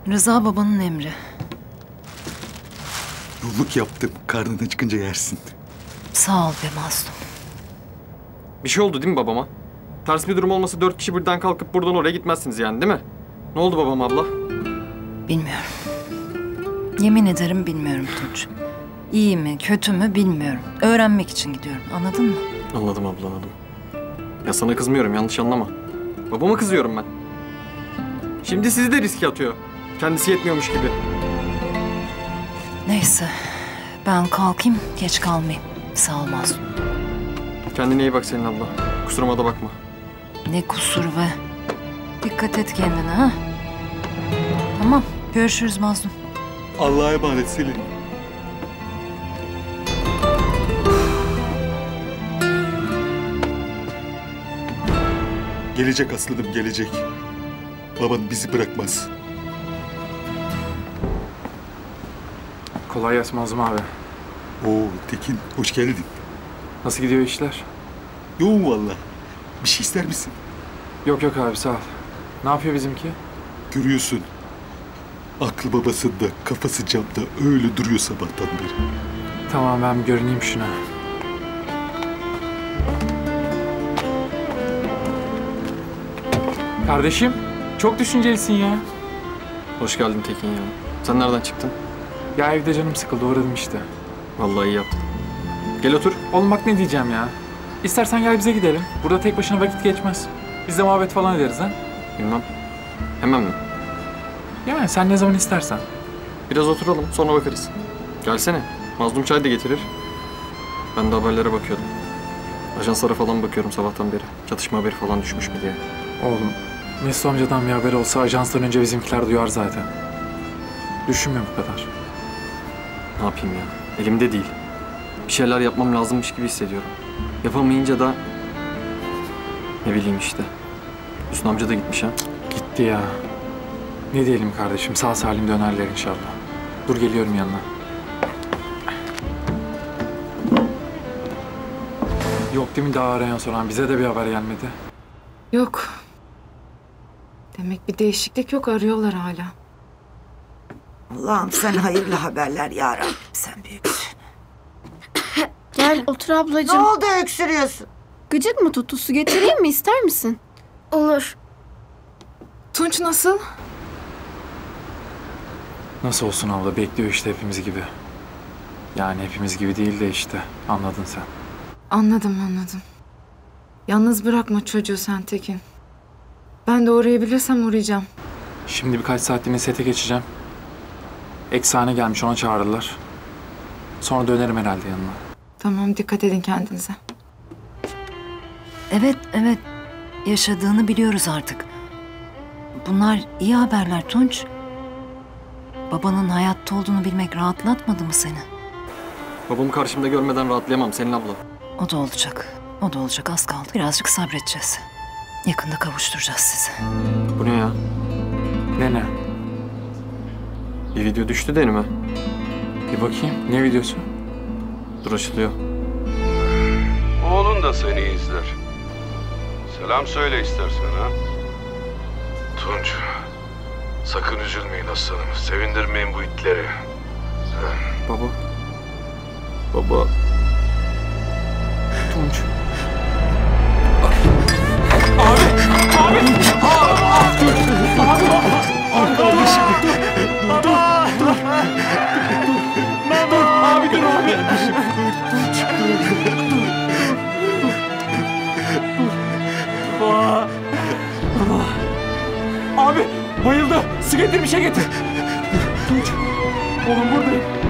Rıza babanın emri. Yolluk yaptım. Karnına çıkınca yersin. Sağ ol be mazlum. Bir şey oldu değil mi babama? Ters bir durum olmasa 4 kişi birden kalkıp buradan oraya gitmezsiniz yani değil mi? Ne oldu babam abla? Bilmiyorum. Yemin ederim bilmiyorum Tunç. İyi mi, kötü mü bilmiyorum. Öğrenmek için gidiyorum. Anladın mı? Anladım abla, anladım. Ya sana kızmıyorum, yanlış anlama. Babama kızıyorum ben. Şimdi sizi de riske atıyor. Kendisi yetmiyormuş gibi. Neyse. Ben kalkayım, geç kalmayayım. Sağ ol mazlum. Kendine iyi bak Selin abla. Kusuruma da bakma. Ne kusur be. Dikkat et kendine ha. Tamam, görüşürüz mazlum. Allah'a emanet Selin. Gelecek aslanım, gelecek. Baban bizi bırakmaz. Kolay gelsin Mazlum abi. Oo Tekin, hoş geldin. Nasıl gidiyor işler? Yoğun vallahi. Bir şey ister misin? Yok yok abi, sağ ol. Ne yapıyor bizimki? Görüyorsun. Aklı babasında, kafası camda öyle duruyor sabahtan beri. Tamam, ben bir görüneyim şuna. Kardeşim, çok düşüncelisin ya. Hoş geldin Tekin ya. Sen nereden çıktın? Ya evde canım sıkıldı, uğradım işte. Vallahi iyi yaptın. Gel otur. Oğlum bak ne diyeceğim ya. İstersen gel bize gidelim. Burada tek başına vakit geçmez. Biz de muhabbet falan ederiz ha. Bilmem. Hemen mi? Yani sen ne zaman istersen. Biraz oturalım, sonra bakarız. Gelsene. Mazlum çay da getirir. Ben de haberlere bakıyordum. Ajanslara falan bakıyorum sabahtan beri. Çatışma haberi falan düşmüş mü diye. Oğlum, Mesut amcadan bir haber olsa ajanstan önce bizimkiler duyar zaten. Düşünme bu kadar. Ne yapayım ya? Elimde değil. Bir şeyler yapmam lazımmış gibi hissediyorum. Yapamayınca da... Ne bileyim işte. Hüsnü amca da gitmiş ha. Gitti ya. Ne diyelim kardeşim, sağ salim dönerler inşallah. Dur geliyorum yanına. Yok değil mi daha arayan soran? Bize de bir haber gelmedi. Yok. Demek bir değişiklik yok, arıyorlar hala. Allah'ım sen hayırlı haberler ya Rabbim, sen büyüksün. Gel otur Ne ablacığım. oldu öksürüyorsun? Gıcık mı tuttu? Su getireyim mi? İster misin? Olur. Tunç nasıl? Nasıl olsun abla, bekliyor işte hepimiz gibi. Yani hepimiz gibi değil de işte, anladın sen. Anladım. Yalnız bırakma çocuğu sen Tekin. Ben de uğrayabilirsem uğrayacağım. Şimdi birkaç saatliğine sete geçeceğim. Eksane gelmiş, ona çağırırlar. Sonra dönerim herhalde yanına. Tamam, dikkat edin kendinize. Evet. Yaşadığını biliyoruz artık. Bunlar iyi haberler Tunç. Babanın hayatta olduğunu bilmek rahatlatmadı mı seni? Babamı karşımda görmeden rahatlayamam Selin abla. O da olacak, az kaldı. Birazcık sabredeceğiz. Yakında kavuşturacağız sizi. Bu ne ya? Ne? Bir video düştü de önüme. Bir bakayım, ne videosu? Dur açılıyor. Oğlun da seni izler. Selam söyle istersen ha. Tunç, sakın üzülmeyin aslanım. Sevindirmeyin bu itleri. Baba. Baba. Tunç. Abi bayıldı. Su getir, bir şey getir. Tunç. Oğlum buradayım.